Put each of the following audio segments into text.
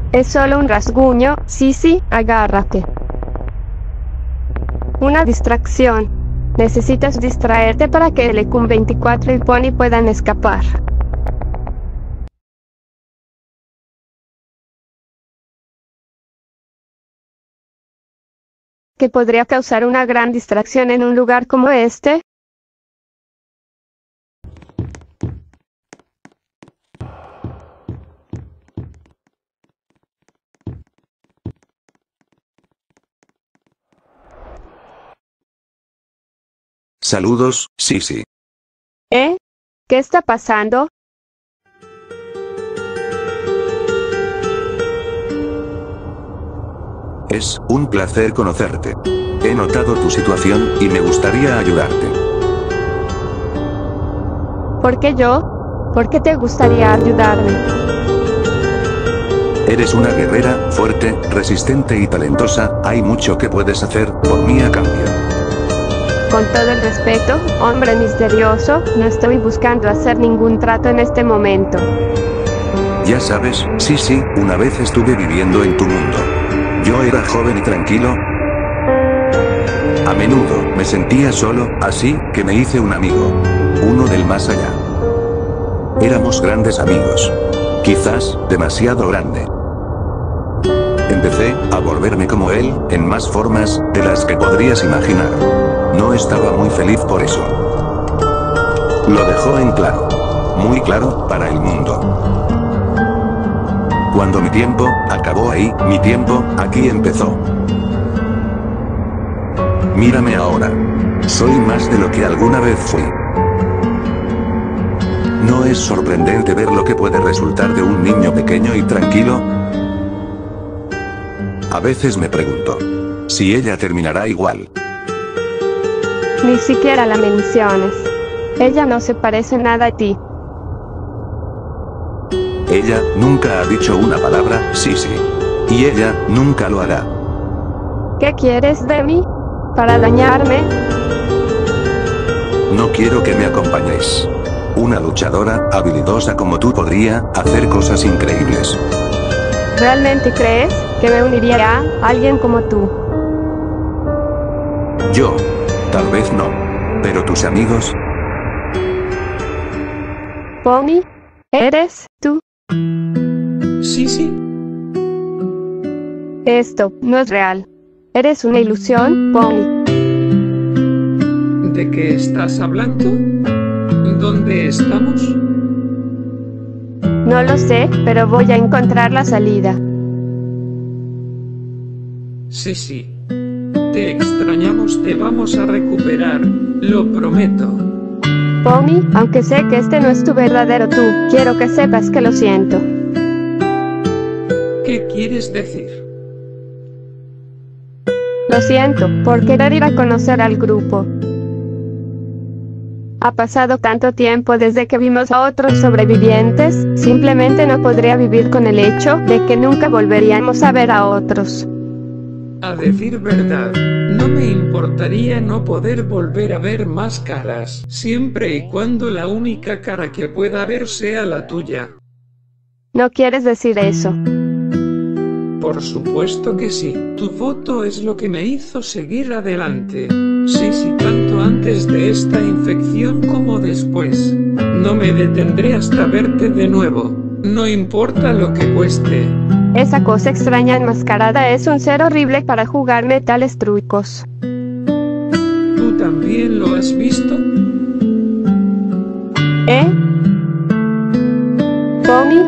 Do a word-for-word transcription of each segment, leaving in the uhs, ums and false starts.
Es solo un rasguño, sí, sí, agárrate. Una distracción. Necesitas distraerte para que el E Q veinticuatro y Pony puedan escapar. ¿Qué podría causar una gran distracción en un lugar como este? Saludos, Sisi. ¿Eh? ¿Qué está pasando? Es un placer conocerte. He notado tu situación y me gustaría ayudarte. ¿Por qué yo? ¿Por qué te gustaría ayudarme? Eres una guerrera, fuerte, resistente y talentosa, hay mucho que puedes hacer por mí a cambio. Con todo el respeto, hombre misterioso, no estoy buscando hacer ningún trato en este momento. Ya sabes, sí, sí, una vez estuve viviendo en tu mundo. Yo era joven y tranquilo. A menudo me sentía solo, así que me hice un amigo. Uno del más allá. Éramos grandes amigos. Quizás, demasiado grande. Empecé a volverme como él, en más formas de las que podrías imaginar. No estaba muy feliz por eso. Lo dejó en claro. Muy claro, para el mundo. Cuando mi tiempo acabó ahí, mi tiempo aquí empezó. Mírame ahora. Soy más de lo que alguna vez fui. ¿No es sorprendente ver lo que puede resultar de un niño pequeño y tranquilo? A veces me pregunto si ella terminará igual. Ni siquiera la menciones. Ella no se parece nada a ti. Ella nunca ha dicho una palabra, sí, sí. Y ella nunca lo hará. ¿Qué quieres de mí? ¿Para dañarme? No quiero que me acompañéis. Una luchadora habilidosa como tú podría hacer cosas increíbles. ¿Realmente crees que me uniría a alguien como tú? Yo. Tal vez no. Pero tus amigos. Pony, ¿eres tú? Sí, sí. Esto no es real. Eres una ilusión, Pony. ¿De qué estás hablando? ¿Dónde estamos? No lo sé, pero voy a encontrar la salida. Sí, sí. Te extrañamos, te vamos a recuperar, lo prometo. Pony, aunque sé que este no es tu verdadero tú, quiero que sepas que lo siento. ¿Qué quieres decir? Lo siento, por querer ir a conocer al grupo. Ha pasado tanto tiempo desde que vimos a otros sobrevivientes, simplemente no podría vivir con el hecho de que nunca volveríamos a ver a otros. A decir verdad, no me importaría no poder volver a ver más caras, siempre y cuando la única cara que pueda ver sea la tuya. ¿No quieres decir eso? Por supuesto que sí, tu foto es lo que me hizo seguir adelante. Sí, sí, tanto antes de esta infección como después. No me detendré hasta verte de nuevo, no importa lo que cueste. Esa cosa extraña enmascarada es un ser horrible para jugarme tales trucos. ¿Tú también lo has visto? ¿Eh? ¿Pony?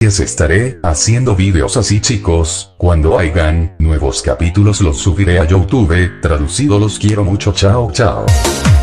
meses estaré haciendo vídeos así, chicos. Cuando hayan nuevos capítulos los subiré a YouTube, traducido. Los quiero mucho, chao chao.